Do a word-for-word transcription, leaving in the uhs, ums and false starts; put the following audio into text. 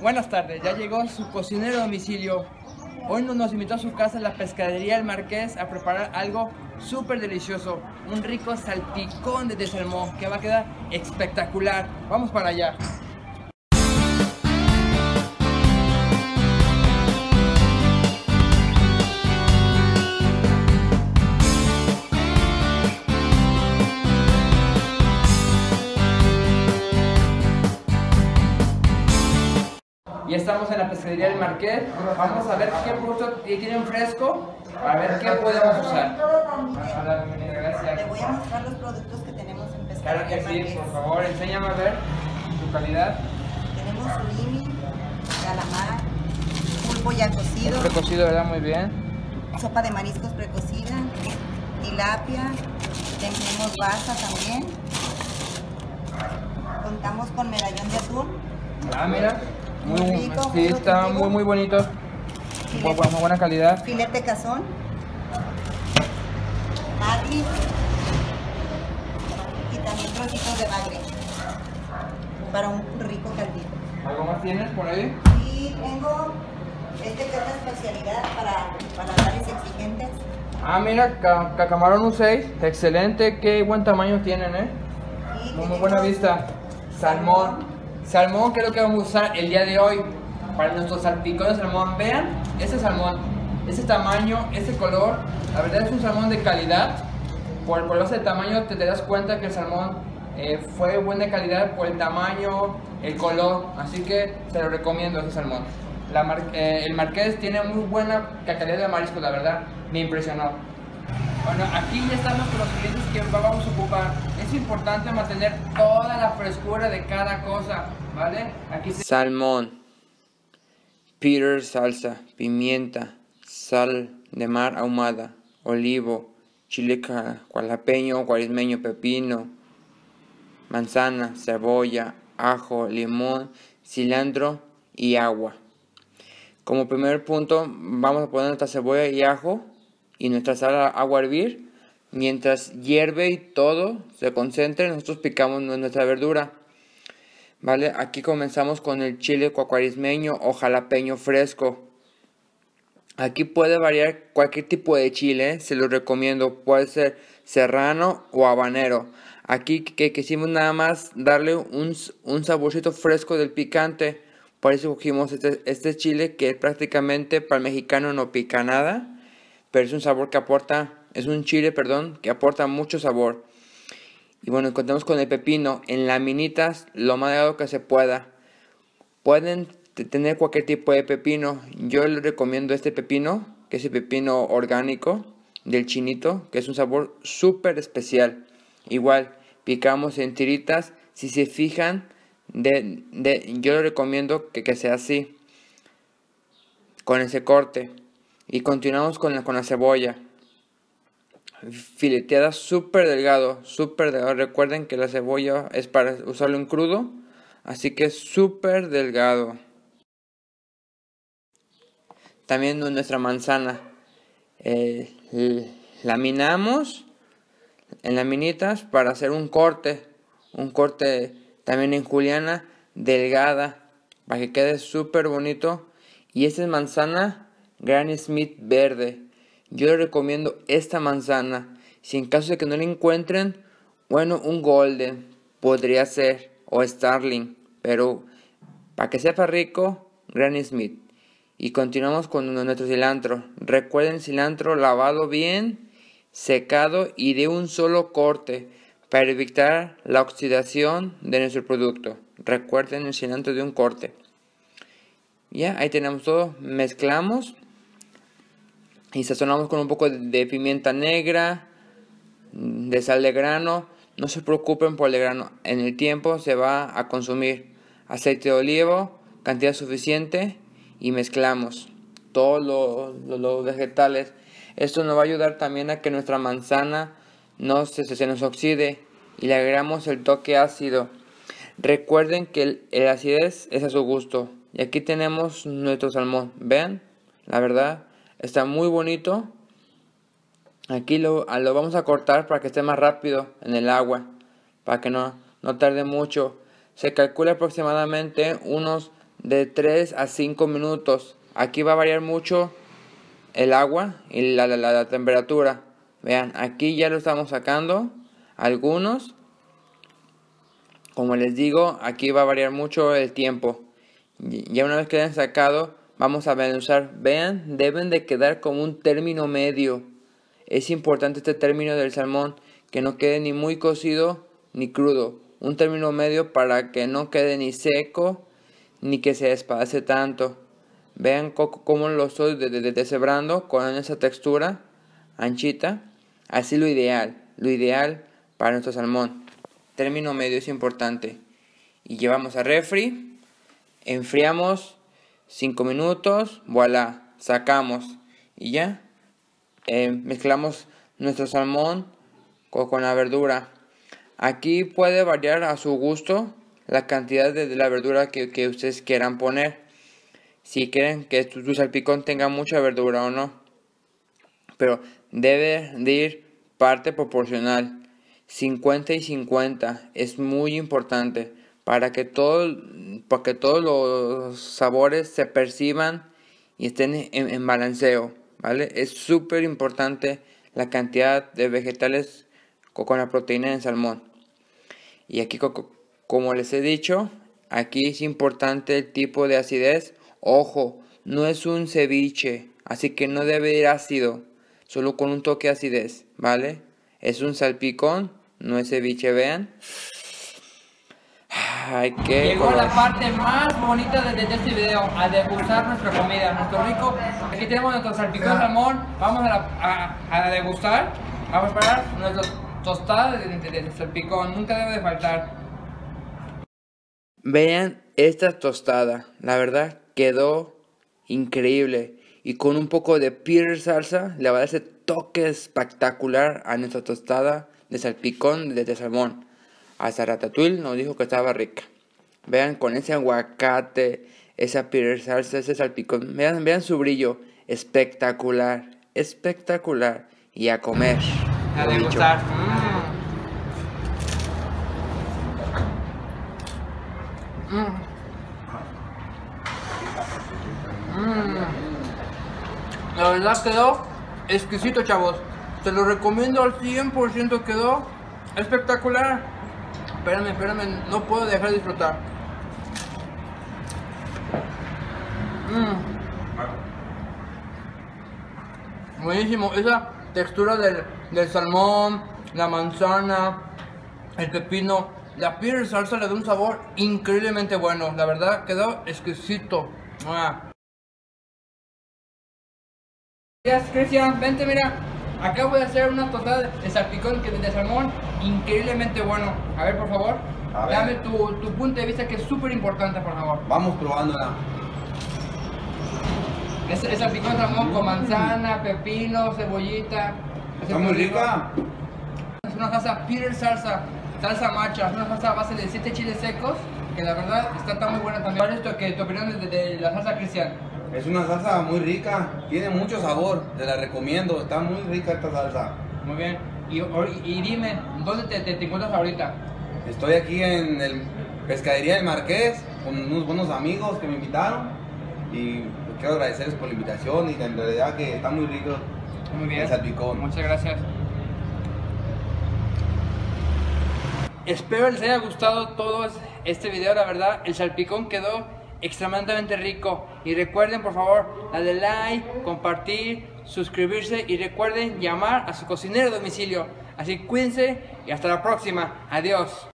Buenas tardes, ya llegó su cocinero a domicilio. Hoy nos invitó a su casa, la pescadería El Marqués, a preparar algo súper delicioso. Un rico salpicón de salmón que va a quedar espectacular. Vamos para allá. Y estamos en la pescadería del Marqués. Vamos a ver qué producto tienen fresco, a ver qué podemos usar. Hola, bienvenida, gracias. Le voy a mostrar los productos que tenemos en pescadería. Claro que sí, Marqués. por favor, enséñame a ver su calidad. Tenemos surimi, calamar, pulpo ya cocido, Precocido, ¿verdad? Muy bien. sopa de mariscos precocida, tilapia, tenemos basa también. Contamos con medallón de atún. Ah, mira. Muy, Muy rico, sí, muy está nutritivo. muy, muy bonito. Muy, Filete, muy buena calidad. filete cazón, magri y también trocitos de bagre para un rico caldito. ¿Algo más tienes por ahí? Y tengo este que es una especialidad para paladares exigentes. Ah, mira, ca ca camarón U seis. Excelente. Qué buen tamaño tienen, ¿eh? Y Muy, muy tenemos buena vista. Salmón. Salmón, que es lo que vamos a usar el día de hoy para nuestros salpicones de salmón. Vean ese salmón, ese tamaño, ese color. La verdad es un salmón de calidad. Por el color, ese tamaño, te, te das cuenta que el salmón eh, fue buena calidad por el tamaño, el color. Así que se lo recomiendo ese salmón. La mar eh, el Marqués tiene muy buena calidad de marisco, la verdad. Me impresionó. Bueno, aquí ya estamos con los ingredientes que vamos a ocupar. Es importante mantener toda la frescura de cada cosa, ¿vale? Aquí se... Salmón, Peter salsa, pimienta, sal de mar ahumada, olivo, chile jalapeño, cuaresmeño, pepino, manzana, cebolla, ajo, limón, cilantro y agua. Como primer punto vamos a poner nuestra cebolla y ajo y nuestra sal a agua a hervir. Mientras hierve y todo se concentre, nosotros picamos nuestra verdura. Vale, aquí comenzamos con el chile cuaresmeño o jalapeño fresco. Aquí puede variar cualquier tipo de chile, se lo recomiendo. Puede ser serrano o habanero. Aquí que quisimos nada más darle un, un saborcito fresco del picante. Por eso cogimos este, este chile que prácticamente para el mexicano no pica nada. Pero es un sabor que aporta, es un chile, perdón, que aporta mucho sabor. Y bueno, contamos con el pepino en laminitas, lo más delgado que se pueda. Pueden tener cualquier tipo de pepino. Yo les recomiendo este pepino, que es el pepino orgánico del chinito, que es un sabor súper especial. Igual, picamos en tiritas. Si se fijan, de, de, yo les recomiendo que, que sea así, con ese corte. Y continuamos con la, con la cebolla. Fileteada súper delgado, súper delgado. Recuerden que la cebolla es para usarlo en crudo. Así que súper delgado. También nuestra manzana. Eh, laminamos en laminitas para hacer un corte. Un corte también en juliana, delgada. Para que quede súper bonito. Y esta es manzana Granny Smith verde. Yo les recomiendo esta manzana. Si en caso de que no la encuentren, bueno, un golden podría ser, o starling, pero para que sepa rico, Granny Smith. Y continuamos con nuestro cilantro. Recuerden, cilantro lavado bien, secado y de un solo corte para evitar la oxidación de nuestro producto. Recuerden el cilantro de un corte. Ya, ahí tenemos todo. Mezclamos y sazonamos con un poco de pimienta negra, de sal de grano. No se preocupen por el de grano, en el tiempo se va a consumir. Aceite de oliva, cantidad suficiente, y mezclamos todos los, los, los vegetales. Esto nos va a ayudar también a que nuestra manzana no se, se nos oxide, y le agregamos el toque ácido. Recuerden que el, el acidez es a su gusto. Y aquí tenemos nuestro salmón. Vean, la verdad está muy bonito. Aquí lo, lo vamos a cortar para que esté más rápido en el agua, para que no, no tarde mucho. Se calcula aproximadamente unos de tres a cinco minutos. Aquí va a variar mucho el agua y la, la, la, la temperatura. Vean, aquí ya lo estamos sacando. Algunos, como les digo, aquí va a variar mucho el tiempo. Ya una vez que hayan sacado, vamos a desmenuzar. Vean, deben de quedar como un término medio. Es importante este término del salmón, que no quede ni muy cocido ni crudo. Un término medio para que no quede ni seco ni que se despedace tanto. Vean cómo lo estoy deshebrando con esa textura anchita. Así lo ideal, lo ideal para nuestro salmón. Término medio es importante. Y llevamos a refri, enfriamos cinco minutos, voilà, sacamos y ya. Eh, mezclamos nuestro salmón con, con la verdura. Aquí puede variar a su gusto la cantidad de, de la verdura que, que ustedes quieran poner. Si quieren que tu, tu salpicón tenga mucha verdura o no. Pero debe de ir parte proporcional. cincuenta y cincuenta. Es muy importante. Para que, todo, para que todos los sabores se perciban y estén en, en balanceo. ¿Vale? Es súper importante la cantidad de vegetales con, con la proteína del salmón. Y aquí, como les he dicho, aquí es importante el tipo de acidez. Ojo, no es un ceviche, así que no debe ir ácido, solo con un toque de acidez, ¿vale? Es un salpicón, no es ceviche, vean. Ay, qué Llegó color. la parte más bonita de, de este video, a degustar nuestra comida, nuestro rico. Aquí tenemos nuestro salpicón de salmón, vamos a, la, a, a degustar, a preparar nuestra tostada de, de, de salpicón, nunca debe de faltar. Vean esta tostada, la verdad quedó increíble. Y con un poco de Peter salsa le va a dar ese toque espectacular a nuestra tostada de salpicón de, de salmón. Hasta Ratatouille nos dijo que estaba rica. Vean con ese aguacate, esa Peter salsa, ese salpicón. Vean, vean su brillo, espectacular, espectacular. Y a comer. A lo dicho. degustar. Mm. Mm. Mm. La verdad quedó exquisito, chavos. Se lo recomiendo al cien por ciento, quedó espectacular. Espérame, espérame, no puedo dejar de disfrutar. Mm. Buenísimo, esa textura del, del salmón, la manzana, el pepino, la Peter salsa le da un sabor increíblemente bueno. La verdad quedó exquisito. Ah. Gracias, Cristian, vente, mira. Acá voy a hacer una tostada de salpicón de salmón increíblemente bueno. A ver, por favor, A ver. dame tu, tu punto de vista, que es súper importante, por favor. Vamos probándola. Es, es salpicón de salmón con manzana, pepino, cebollita. Está muy rica. Es una salsa Peter salsa, salsa macha, es una salsa a base de siete chiles secos, que la verdad está tan muy buena también. ¿Cuál es tu, que, tu opinión de, de la salsa, Cristian? Es una salsa muy rica. Tiene mucho sabor. Te la recomiendo. Está muy rica esta salsa. Muy bien. Y, y dime, ¿dónde te, te, te encuentras ahorita? Estoy aquí en el Pescadería del Marqués con unos buenos amigos que me invitaron. Y quiero agradecerles por la invitación. Y en realidad que está muy rico. Muy bien. El salpicón. Muchas gracias. Espero les haya gustado todo este video, la verdad. El salpicón quedó extremadamente rico. Y recuerden, por favor, darle like, compartir, suscribirse y recuerden llamar a su cocinero a domicilio. Así cuídense y hasta la próxima. Adiós.